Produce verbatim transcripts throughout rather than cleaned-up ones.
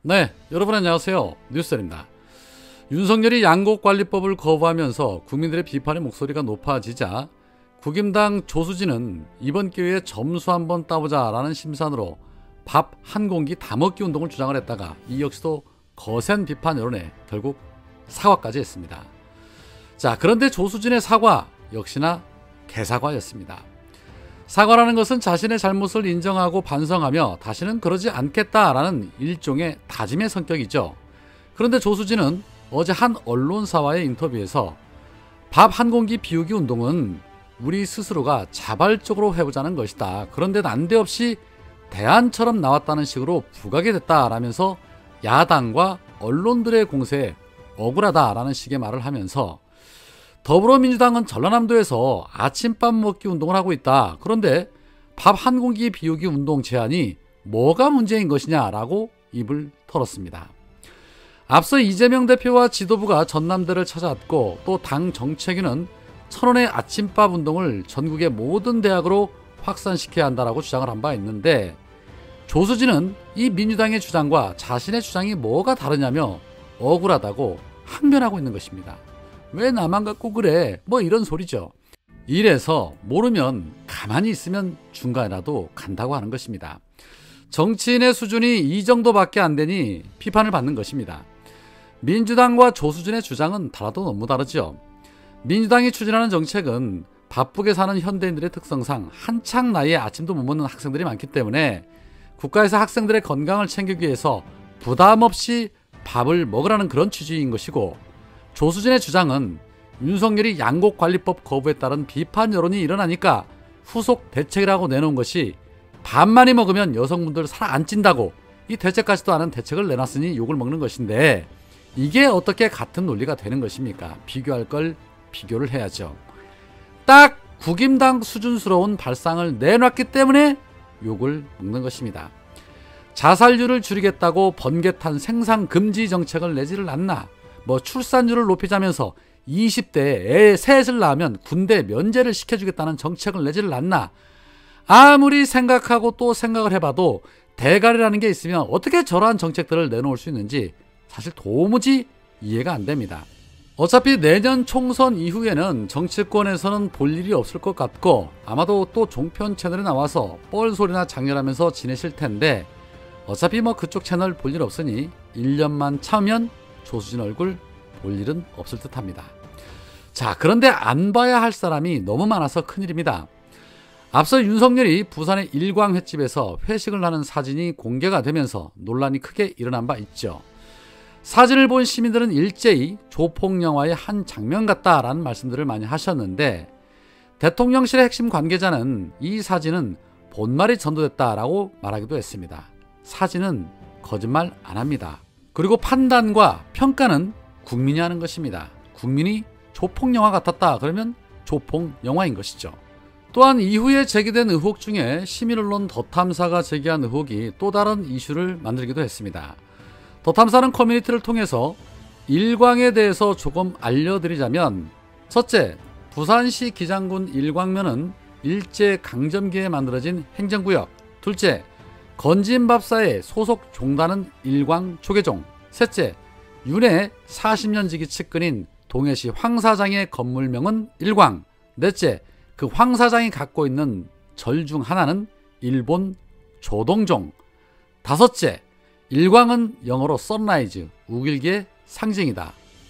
네, 여러분 안녕하세요. 뉴스입니다. 윤석열이 양곡관리법을 거부하면서 국민들의 비판의 목소리가 높아지자 국임당 조수진은 이번 기회에 점수 한번 따보자 라는 심산으로 밥 한 공기 다 먹기 운동을 주장을 했다가 이 역시도 거센 비판 여론에 결국 사과까지 했습니다. 자, 그런데 조수진의 사과 역시나 개사과였습니다. 사과라는 것은 자신의 잘못을 인정하고 반성하며 다시는 그러지 않겠다라는 일종의 다짐의 성격이죠. 그런데 조수진은 어제 한 언론사와의 인터뷰에서 밥 한 공기 비우기 운동은 우리 스스로가 자발적으로 해보자는 것이다. 그런데 난데없이 대안처럼 나왔다는 식으로 부각이 됐다라면서 야당과 언론들의 공세에 억울하다라는 식의 말을 하면서 더불어민주당은 전라남도에서 아침밥 먹기 운동을 하고 있다. 그런데 밥 한 공기 비우기 운동 제안이 뭐가 문제인 것이냐라고 입을 털었습니다. 앞서 이재명 대표와 지도부가 전남대를 찾아왔고 또 당 정책위는 천원의 아침밥 운동을 전국의 모든 대학으로 확산시켜야 한다라고 주장을 한 바 있는데 조수진은 이 민주당의 주장과 자신의 주장이 뭐가 다르냐며 억울하다고 항변하고 있는 것입니다. 왜 나만 갖고 그래? 뭐 이런 소리죠. 이래서 모르면 가만히 있으면 중간이라도 간다고 하는 것입니다. 정치인의 수준이 이 정도밖에 안 되니 비판을 받는 것입니다. 민주당과 조수진의 주장은 달라도 너무 다르죠. 민주당이 추진하는 정책은 바쁘게 사는 현대인들의 특성상 한창 나이에 아침도 못 먹는 학생들이 많기 때문에 국가에서 학생들의 건강을 챙기기 위해서 부담 없이 밥을 먹으라는 그런 취지인 것이고, 조수진의 주장은 윤석열이 양곡관리법 거부에 따른 비판 여론이 일어나니까 후속 대책이라고 내놓은 것이 밥 많이 먹으면 여성분들 살 안 찐다고 이 대책까지도 않은 대책을 내놨으니 욕을 먹는 것인데 이게 어떻게 같은 논리가 되는 것입니까? 비교할 걸 비교를 해야죠. 딱 국임당 수준스러운 발상을 내놨기 때문에 욕을 먹는 것입니다. 자살률을 줄이겠다고 번개탄 생산 금지 정책을 내지를 않나, 뭐 출산율을 높이자면서 이십 대에 애 셋을 낳으면 군대 면제를 시켜주겠다는 정책을 내지를 않나, 아무리 생각하고 또 생각을 해봐도 대가리라는 게 있으면 어떻게 저러한 정책들을 내놓을 수 있는지 사실 도무지 이해가 안 됩니다. 어차피 내년 총선 이후에는 정치권에서는 볼 일이 없을 것 같고 아마도 또 종편 채널에 나와서 뻘소리나 장렬하면서 지내실 텐데 어차피 뭐 그쪽 채널 볼 일 없으니 일 년만 참으면 조수진 얼굴 볼 일은 없을 듯 합니다. 자, 그런데 안 봐야 할 사람이 너무 많아서 큰일입니다. 앞서 윤석열이 부산의 일광 횟집에서 회식을 하는 사진이 공개가 되면서 논란이 크게 일어난 바 있죠. 사진을 본 시민들은 일제히 조폭 영화의 한 장면 같다라는 말씀들을 많이 하셨는데 대통령실의 핵심 관계자는 이 사진은 본말이 전도됐다라고 말하기도 했습니다. 사진은 거짓말 안 합니다. 그리고 판단과 평가는 국민이 하는 것입니다. 국민이 조폭 영화 같았다 그러면 조폭 영화인 것이죠. 또한 이후에 제기된 의혹 중에 시민언론 더탐사가 제기한 의혹이 또 다른 이슈를 만들기도 했습니다. 더탐사는 커뮤니티를 통해서 일광에 대해서 조금 알려드리자면, 첫째, 부산시 기장군 일광면은 일제강점기에 만들어진 행정구역. 둘째, 건진밥사의 소속 종단은 일광조계종. 셋째, 윤의 사십 년 지기 측근인 동해시 황사장의 건물명은 일광. 넷째, 그 황사장이 갖고 있는 절 중 하나는 일본 조동종. 다섯째, 일광은 영어로 선라이즈, 우길기의 상징이다.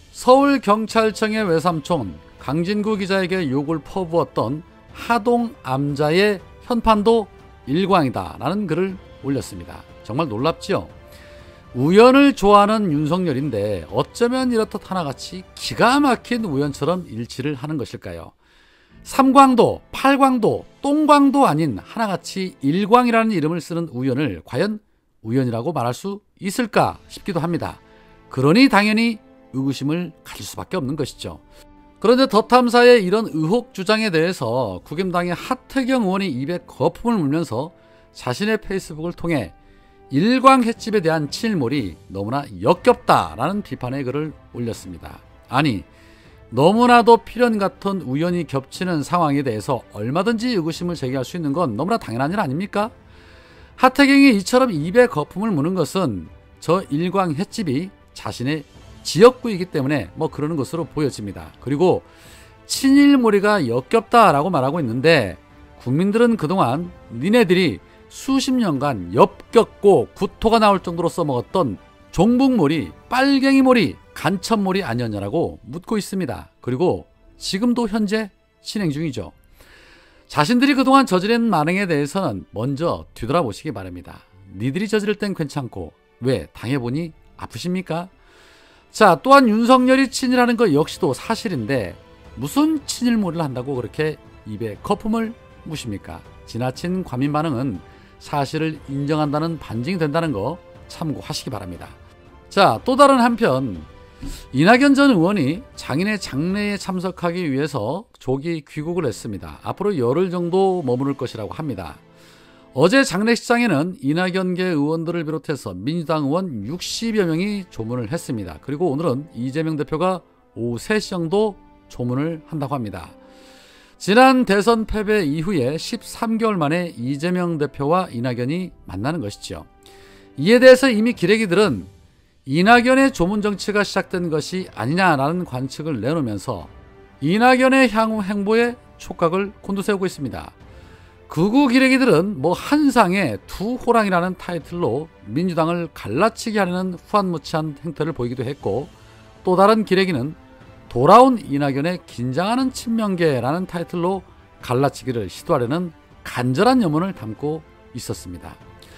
서울경찰청의 외삼촌 강진구 기자에게 욕을 퍼부었던 하동 암자의 현판도 일광이다 라는 글을 올렸습니다. 정말 놀랍지요? 우연을 좋아하는 윤석열인데 어쩌면 이렇듯 하나같이 기가 막힌 우연처럼 일치를 하는 것일까요? 삼광도, 팔광도, 똥광도 아닌 하나같이 일광이라는 이름을 쓰는 우연을 과연 우연이라고 말할 수 있을까 싶기도 합니다. 그러니 당연히 의구심을 가질 수밖에 없는 것이죠. 그런데 더탐사의 이런 의혹 주장에 대해서 국임당의 하태경 의원이 입에 거품을 물면서 자신의 페이스북을 통해 일광 횟집에 대한 칠몰이 너무나 역겹다라는 비판의 글을 올렸습니다. 아니, 너무나도 필연 같은 우연이 겹치는 상황에 대해서 얼마든지 의구심을 제기할 수 있는 건 너무나 당연한 일 아닙니까? 하태경이 이처럼 입에 거품을 무는 것은 저 일광 횟집이 자신의 지역구이기 때문에 뭐 그러는 것으로 보여집니다. 그리고 친일몰이가 역겹다라고 말하고 있는데 국민들은 그동안 니네들이 수십 년간 역겹고 구토가 나올 정도로 써먹었던 종북몰이, 빨갱이몰이, 간첩몰이 아니었냐라고 묻고 있습니다. 그리고 지금도 현재 진행 중이죠. 자신들이 그동안 저지른 만행에 대해서는 먼저 뒤돌아보시기 바랍니다. 니들이 저지를 땐 괜찮고 왜 당해보니 아프십니까? 자, 또한 윤석열이 친일하는 것 역시도 사실인데 무슨 친일몰이를 한다고 그렇게 입에 거품을 무십니까? 지나친 과민 반응은 사실을 인정한다는 반증이 된다는 거 참고하시기 바랍니다. 자, 또 다른 한편 이낙연 전 의원이 장인의 장례에 참석하기 위해서 조기 귀국을 했습니다. 앞으로 열흘 정도 머무를 것이라고 합니다. 어제 장례식장에는 이낙연계 의원들을 비롯해서 민주당 의원 육십여 명이 조문을 했습니다. 그리고 오늘은 이재명 대표가 오후 세 시 정도 조문을 한다고 합니다. 지난 대선 패배 이후에 십삼 개월 만에 이재명 대표와 이낙연이 만나는 것이죠. 이에 대해서 이미 기레기들은 이낙연의 조문 정치가 시작된 것이 아니냐라는 관측을 내놓으면서 이낙연의 향후 행보에 촉각을 곤두세우고 있습니다. 극우 기레기들은 뭐 한상의 두 호랑이라는 타이틀로 민주당을 갈라치게 하려는 후한무치한 행태를 보이기도 했고, 또 다른 기레기는 돌아온 이낙연의 긴장하는 친명계라는 타이틀로 갈라치기를 시도하려는 간절한 염원을 담고 있었습니다.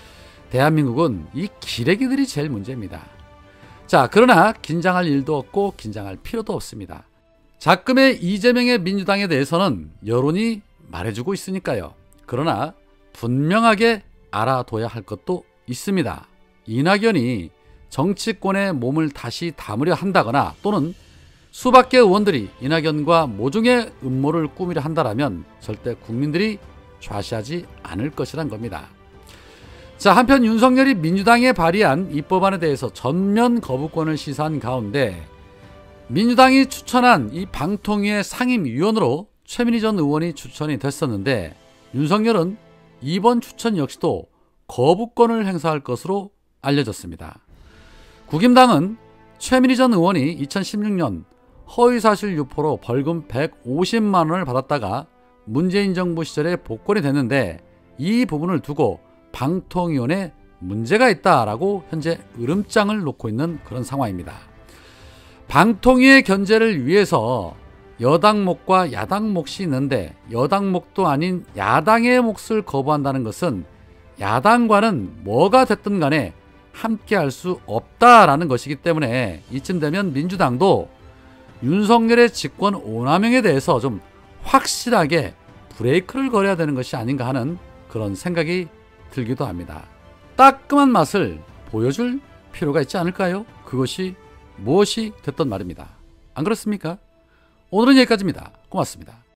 대한민국은 이 기레기들이 제일 문제입니다. 자, 그러나 긴장할 일도 없고 긴장할 필요도 없습니다. 작금의 이재명의 민주당에 대해서는 여론이 말해주고 있으니까요. 그러나 분명하게 알아둬야 할 것도 있습니다. 이낙연이 정치권에 몸을 다시 담으려 한다거나 또는 수백 개 의원들이 이낙연과 모종의 음모를 꾸미려 한다면 절대 국민들이 좌시하지 않을 것이란 겁니다. 자, 한편 윤석열이 민주당에 발의한 입법안에 대해서 전면 거부권을 시사한 가운데 민주당이 추천한 이 방통위의 상임위원으로 최민희 전 의원이 추천이 됐었는데 윤석열은 이번 추천 역시도 거부권을 행사할 것으로 알려졌습니다. 국힘당은 최민희 전 의원이 이천십육 년 허위사실 유포로 벌금 백오십만 원을 받았다가 문재인 정부 시절에 복권이 됐는데 이 부분을 두고 방통위원회에 문제가 있다라고 현재 으름장을 놓고 있는 그런 상황입니다. 방통위의 견제를 위해서 여당 몫과 야당 몫이 있는데 여당 몫도 아닌 야당의 몫을 거부한다는 것은 야당과는 뭐가 됐든 간에 함께 할 수 없다라는 것이기 때문에 이쯤 되면 민주당도 윤석열의 직권 오남용에 대해서 좀 확실하게 브레이크를 걸어야 되는 것이 아닌가 하는 그런 생각이 들기도 합니다. 따끔한 맛을 보여줄 필요가 있지 않을까요? 그것이 무엇이 됐던 말입니다. 안 그렇습니까? 오늘은 여기까지입니다. 고맙습니다.